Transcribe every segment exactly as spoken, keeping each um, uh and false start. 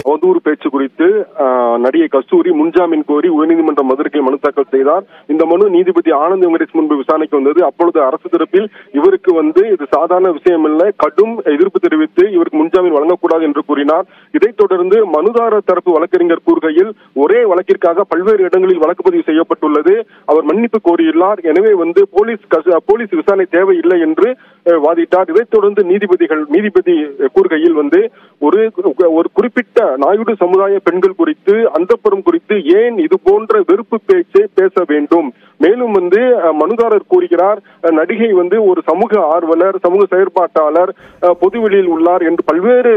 அவதூறு பேச்சு குறித்து நடிகை கஸ்தூரி முன்ஜாமீன் கோரி உயர்நீதிமன்ற மதுரையில் மனு தாக்கல் செய்தார். இந்த மனு நீதிபதி ஆனந்த் வெங்கடேஷ் முன்பு விசாரணைக்கு வந்தது. அப்பொழுது அரசு தரப்பில் இவருக்கு வந்து இது சாதாரண விஷயம் இல்லை, கடும் எதிர்ப்பு தெரிவித்து இவருக்கு முன்ஜாமீன் வழங்கக்கூடாது என்று கூறினார். இதைத் தொடர்ந்து மனுதாரர் தரப்பு வழக்கறிஞர் கூறுகையில் ஒரே வழக்கிற்காக பல்வேறு இடங்களில் வழக்கு பதிவு செய்யப்பட்டுள்ளது, அவர் மன்னிப்பு கோரியுள்ளார், எனவே வந்து போலீஸ் போலீஸ் விசாரணை தேவையில்லை என்று வாதிட்டார். இதைத் தொடர்ந்து நீதிபதிகள் நீதிபதி கூறுகையில் வந்து ஒரு ஒரு குறிப்பிட்ட நாயுடு சமுதாய பெண்கள் குறித்து அந்தப்புறம் குறித்து ஏன் இது போன்ற வெறுப்பு பேச்சை பேச வேண்டும்? மேலும் வந்து மனுதாரர் கூறுகிறார், நடிகை வந்து ஒரு சமூக ஆர்வலர், சமூக செயற்பாட்டாளர், பொதுவெளியில் உள்ளார் என்று பல்வேறு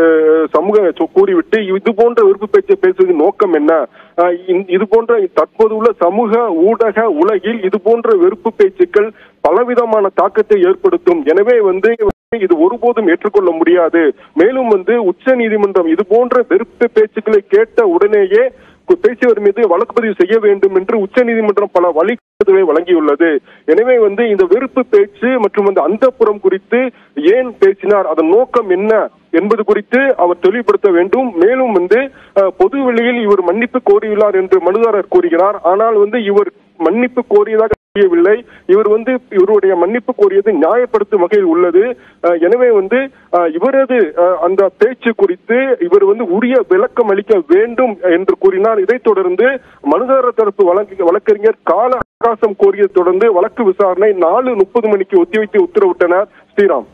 சமூக கூறிவிட்டு இது போன்ற வெறுப்பு பேச்சை பேசுவதன் நோக்கம் என்ன? இது போன்ற தற்போது உள்ள சமூக ஊடக உலகில் இது போன்ற வெறுப்பு பேச்சுக்கள் பலவிதமான தாக்கத்தை ஏற்படுத்தும், எனவே வந்து இது ஒருபோதும் ஏற்றுக்கொள்ள முடியாது. மேலும் வந்து உச்ச நீதிமன்றம் இது போன்ற வெறுப்பு பேச்சுக்களை கேட்ட உடனேயே பேசியவர் மீது வழக்கு பதிவு செய்ய வேண்டும் என்று உச்ச நீதிமன்றம் பல வழிகாட்டுதலை வழங்கியுள்ளது. எனவே வந்து இந்த வெறுப்பு பேச்சு மற்றும் அந்த அந்தப்புறம் குறித்து ஏன் பேசினார், அதன் நோக்கம் என்ன என்பது குறித்து அவர் தெளிவுபடுத்த வேண்டும். மேலும் வந்து பொது வெளியில் இவர் மன்னிப்பு கோரியுள்ளார் என்று மனுதாரர் கூறுகிறார். ஆனால் வந்து இவர் மன்னிப்பு கோரியதாக தெரியவில்லை. இவர் வந்து இவருடைய மன்னிப்பு கோரியது நியாயப்படுத்தும் வகையில் உள்ளது. எனவே வந்து இவரது அந்த பேச்சு குறித்து இவர் வந்து உரிய விளக்கம் அளிக்க வேண்டும் என்று கூறினார். இதைத் தொடர்ந்து மனுதாரர் தரப்பு வழக்கறிஞர் கால அவகாசம் கோரியதை தொடர்ந்து வழக்கு விசாரணை நாலு முப்பது மணிக்கு ஒத்திவைத்து உத்தரவிட்டனர். ஸ்ரீராம்.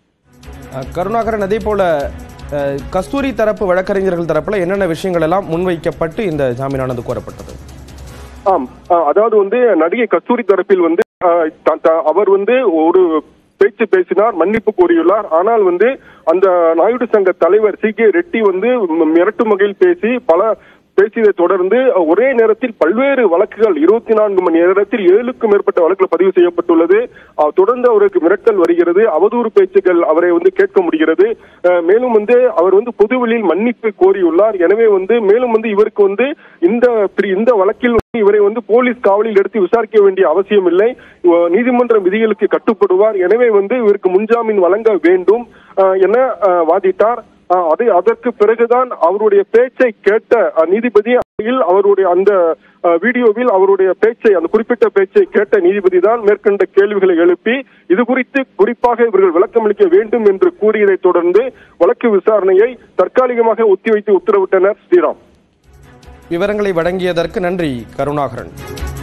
கருணாகரன், அதே போல கஸ்தூரி தரப்பு வழக்கறிஞர்கள் தரப்புல என்னென்ன விஷயங்கள் எல்லாம் முன்வைக்கப்பட்டு இந்த ஜாமீனானது கோரப்பட்டது? ஆம், அதாவது வந்து நடிகை கஸ்தூரி தரப்பில் வந்து அவர் வந்து ஒரு பேச்சு பேசினார், மன்னிப்பு கோரியுள்ளார். ஆனால் வந்து அந்த நாயுடு சங்க தலைவர் சி கே ரெட்டி வந்து மிரட்டும் வகையில் பேசி பல பேசியதை தொடர்ந்து ஒரே நேரத்தில் பல்வேறு வழக்குகள் இருபத்தி நான்கு மணி நேரத்தில் ஏழுக்கும் மேற்பட்ட வழக்குகள் பதிவு செய்யப்பட்டுள்ளது. தொடர்ந்து அவருக்கு மிரட்டல் வருகிறது, அவதூறு பேச்சுகள் அவரை வந்து கேட்க முடிகிறது. மேலும் வந்து அவர் வந்து பொதுவெளியில் மன்னிப்பு கோரியுள்ளார். எனவே வந்து மேலும் வந்து இவருக்கு வந்து இந்த இந்த வழக்கில் இவரை வந்து போலீஸ் காவலில் எடுத்து விசாரிக்க வேண்டிய அவசியம் இல்லை, நீதிமன்ற விதிகளுக்கு கட்டுப்படுவார். எனவே வந்து இவருக்கு முன்ஜாமீன் வழங்க வேண்டும் என வாதிட்டார். அதை அதற்கு பிறகுதான் அவருடைய பேச்சை கேட்ட நீதிபதி அவருடைய அந்த வீடியோவில் அவருடைய பேச்சை அந்த குறிப்பிட்ட பேச்சை கேட்ட நீதிபதி தான் மேற்கண்ட கேள்விகளை எழுப்பி இது குறித்து குறிப்பாக இவர்கள் விளக்கம் அளிக்க வேண்டும் என்று கூறியதை தொடர்ந்து வழக்கு விசாரணையை தற்காலிகமாக ஒத்திவைத்து உத்தரவிட்டனர். ஸ்ரீராம். விவரங்களை வழங்கியதற்கு நன்றி கருணாகரன்.